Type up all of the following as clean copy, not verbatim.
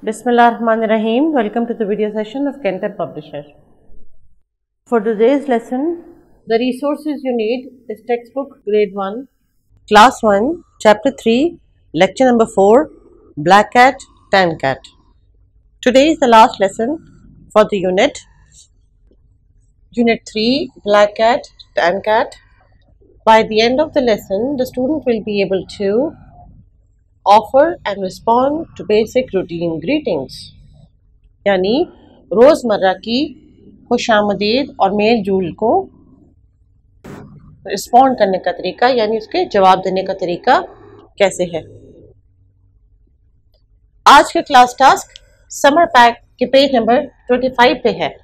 Bismillahirrahmanirrahim. Welcome to the video session of Kentab Publisher. For today's lesson, the resources you need is textbook grade 1, class 1, chapter 3, lecture number 4, Black Cat, Tan Cat. Today is the last lesson for the unit 3, Black Cat, Tan Cat. By the end of the lesson, the student will be able to offer and respond to basic routine greetings, यानी रोज़मर्रा की खुशामदीद और mail joule को respond करने का तरीका यानी उसके जवाब देने का तरीका कैसे है। आज का क्लास टास्क समर पैक के पेज नंबर 25 पे है।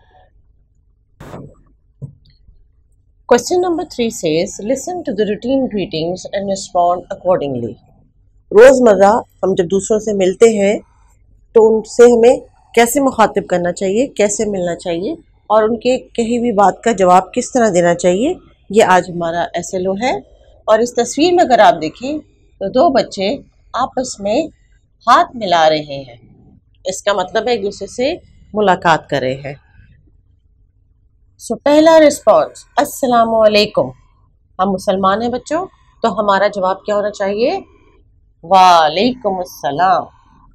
Question number 3 says listen to the routine greetings and respond accordingly. रोज़मर्रा हम जब दूसरों से मिलते हैं तो उनसे हमें कैसे मुखातिब करना चाहिए, कैसे मिलना चाहिए और उनके कही हुई बात का जवाब किस तरह देना चाहिए, ये आज हमारा SLO है। और इस तस्वीर में अगर आप देखें तो दो बच्चे आपस में हाथ मिला रहे हैं, इसका मतलब है एक दूसरे से मुलाकात कर रहे हैं। सो पहला रिस्पॉन्स अस्सलामु अलैकुम। हम मुसलमान हैं बच्चों, तो हमारा जवाब क्या होना चाहिए? वालेकुम अस्सलाम।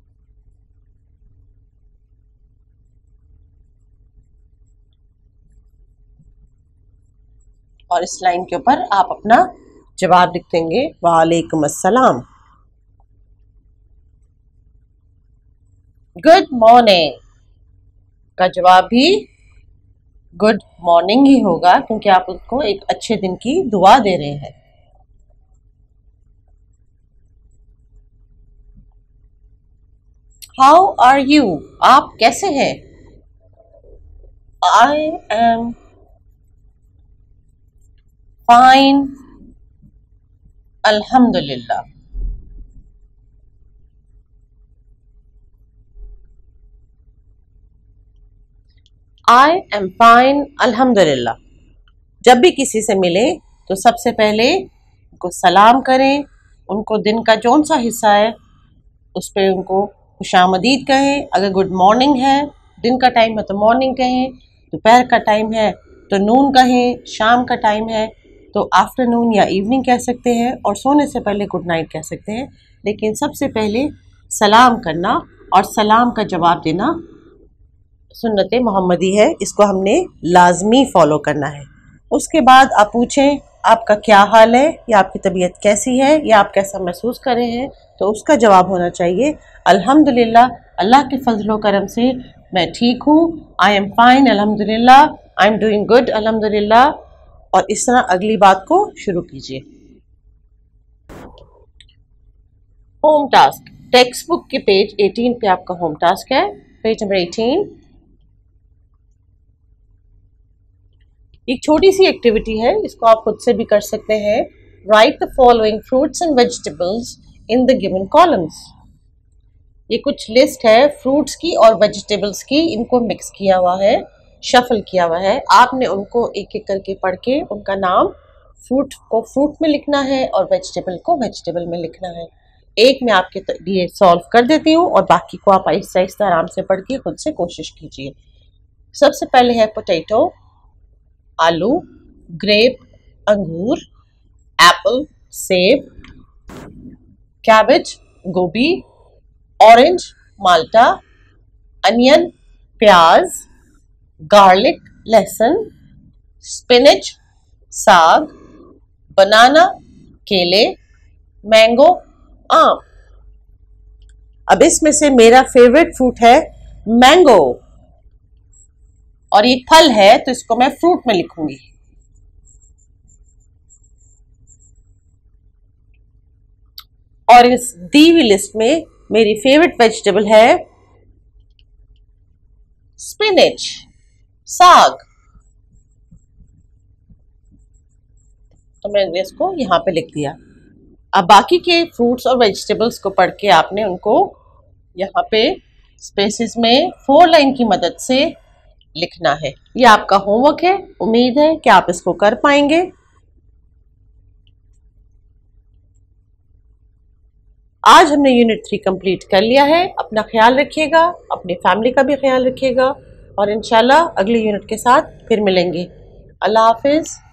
और इस लाइन के ऊपर आप अपना जवाब लिख देंगे वालेकुम अस्सलाम। गुड मॉर्निंग का जवाब भी गुड मॉर्निंग ही होगा, क्योंकि आप उसको एक अच्छे दिन की दुआ दे रहे हैं। हाउ आर यू, आप कैसे हैं? आई एम फाइन अल्हम्दुलिल्लाह। आई एम फाइन अल्हम्दुलिल्लाह। जब भी किसी से मिले तो सबसे पहले उनको सलाम करें, उनको दिन का जौन सा हिस्सा है उस पर उनको खुशामदीद कहें। अगर गुड मॉर्निंग है, दिन का टाइम है तो मॉर्निंग कहें, दोपहर का टाइम है तो नून कहें, शाम का टाइम है तो आफ्टरनून या इवनिंग कह सकते हैं, और सोने से पहले गुड नाइट कह सकते हैं। लेकिन सबसे पहले सलाम करना और सलाम का जवाब देना सुन्नत मोहम्मदी है, इसको हमने लाजमी फ़ॉलो करना है। उसके बाद आप पूछें आपका क्या हाल है, या आपकी तबीयत कैसी है, या आप कैसा महसूस कर रहे हैं, तो उसका जवाब होना चाहिए अल्हम्दुलिल्लाह, अल्लाह के फजलो करम से मैं ठीक हूँ। आई एम फाइन अल्हम्दुलिल्लाह, आई एम डूइंग गुड अल्हम्दुलिल्लाह। और इस तरह अगली बात को शुरू कीजिए। होम टास्क टेक्स्ट बुक के पेज 18 पे आपका होम टास्क है, पेज नंबर 18। एक छोटी सी एक्टिविटी है, इसको आप खुद से भी कर सकते हैं। Write the following fruits and vegetables in the given columns. ये कुछ लिस्ट है फ्रूट्स की और वेजिटेबल्स की, इनको मिक्स किया हुआ है, शफल किया हुआ है। आपने उनको एक एक करके पढ़ के उनका नाम फ्रूट को फ्रूट में लिखना है और वेजिटेबल को वेजिटेबल में लिखना है। एक मैं आपके लिए सॉल्व कर देती हूँ और बाकी को आप आहिस्ता आहिस्ता आराम से पढ़ के खुद से कोशिश कीजिए। सबसे पहले है पोटैटो, आलू, ग्रेप, अंगूर, एप्पल, सेब, कैबेज, गोभी, ऑरेंज, माल्टा, अनियन, प्याज, गार्लिक, लहसुन, स्पिनच, साग, बनाना, केले, मैंगो, आम। अब इसमें से मेरा फेवरेट फ्रूट है मैंगो, और ये फल है तो इसको मैं फ्रूट में लिखूंगी। और इस दी हुई लिस्ट में मेरी फेवरेट वेजिटेबल है स्पिनच, साग, तो मैंने इसको यहाँ पे लिख दिया। अब बाकी के फ्रूट्स और वेजिटेबल्स को पढ़ के आपने उनको यहाँ पे स्पेसेस में 4 लाइन की मदद से लिखना है। ये आपका होमवर्क है, उम्मीद है कि आप इसको कर पाएंगे। आज हमने यूनिट 3 कंप्लीट कर लिया है। अपना ख्याल रखिएगा, अपनी फैमिली का भी ख्याल रखिएगा और इंशाल्लाह अगली यूनिट के साथ फिर मिलेंगे। अल्लाह हाफिज़।